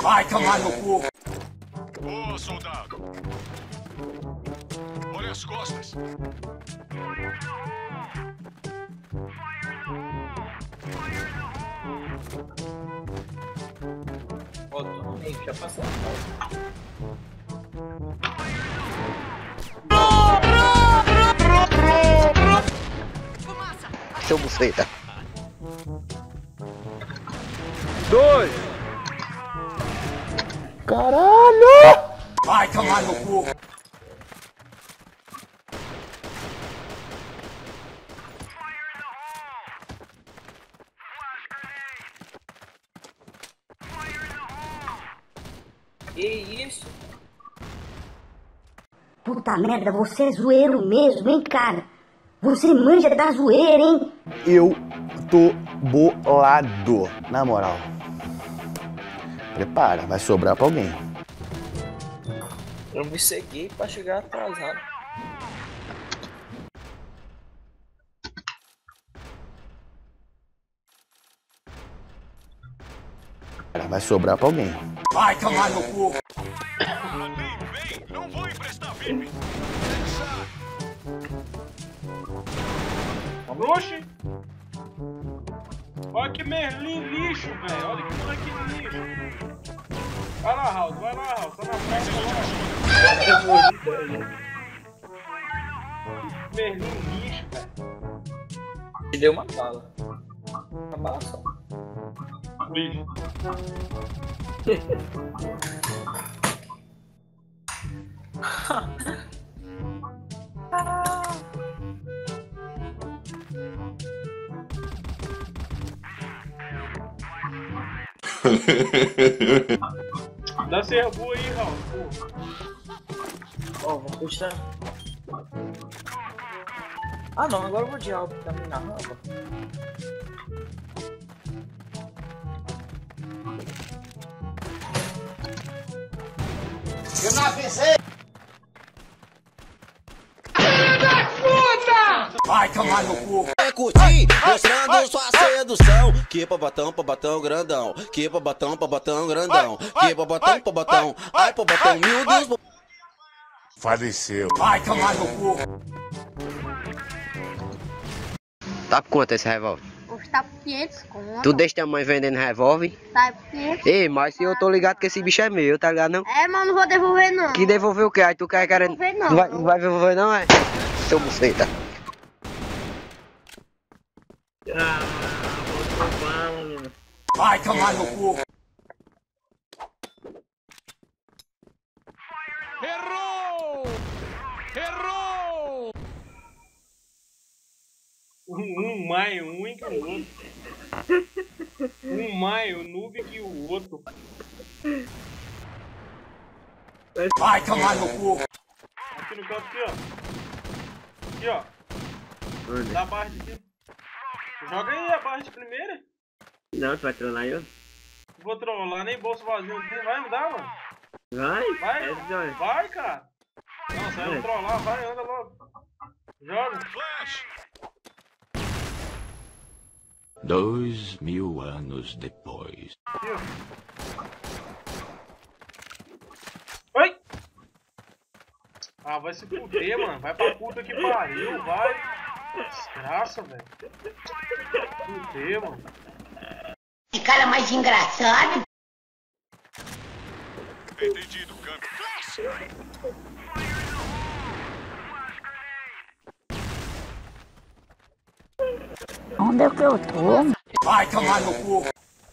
Vai tomar no cu. Boa, soldado. Olha as costas. Ó, tô no meio, já passou. Seu buceta. 2. Caralho! Vai tomar no cu. Que isso? Puta merda, você é zoeiro mesmo, hein, cara? Você manja da zoeira, hein? Eu tô bolado, na moral. Prepara, vai sobrar pra alguém. Eu me segui pra chegar atrasado. Vai sobrar pra alguém. Vai tomar no cu. Ali, vem. Não vou emprestar VIP. Oxi! Olha que Merlin lixo, velho. Olha que moleque lixo. Vai lá, Raul. Vai lá, Raul. Tá na frente agora. Merlin lixo, velho. Me deu uma bala. Uma bala só. Lixo. Dá serbu aí, Raul. Ó, vou puxar. Ah não, agora eu vou de algo também na rampa. Eu não avisei. Vai tomar no cu. Curtir, mostrando sua sedução. Que pra botão grandão. Que pra botão grandão. Que pra botão. Ai, pra botão, meu Deus. Faleceu. Vai tomar no cu. Tá por quanto esse revólver? Tá por 500 conto. Tu deixa tua mãe vendendo revólver? Tá por 500. Ei, mas se eu tô ligado que esse bicho é meu, tá ligado não? É, mas não vou devolver não. Que devolver o quê? Aí tu quer querendo... Devolver não. Não vai devolver não, é? Seu buceta. Vai tomar no cu. Errou! Errou! Um maio, um que o outro. Um maio, noob que o outro. Vai tomar no cu. Aqui no canto, aqui, ó. Aqui, ó. Dá a barra de aqui. Joga aí a barra de primeira. Não, tu vai trollar eu? Vou trollar, nem bolso vazio não tem. Vai me dar, mano. Vai? Vai, vai, cara. Não, você vai me trollar, vai, anda logo. Joga. Flash! 2000 anos depois. Aqui, ó. Oi! Ah, vai se fuder, mano. Vai pra puta que pariu, vai. Desgraça, velho. Fuder, mano. Que cara mais engraçado. Entendido, câmbio. Flash! Onde é que eu tô? Vai tomar no cu.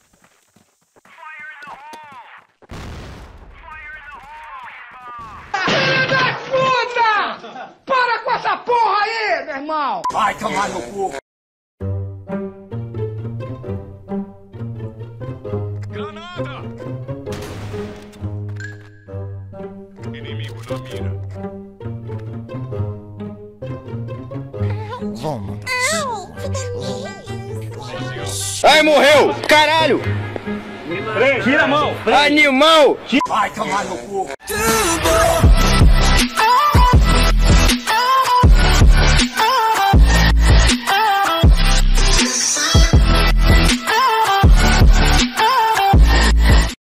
Para com essa porra aí, meu irmão! Vai tomar no cu! Granada! Inimigo na mira. Vamos. Ai, morreu! Caralho! Tira a mão! Animal! Vai tomar no cu!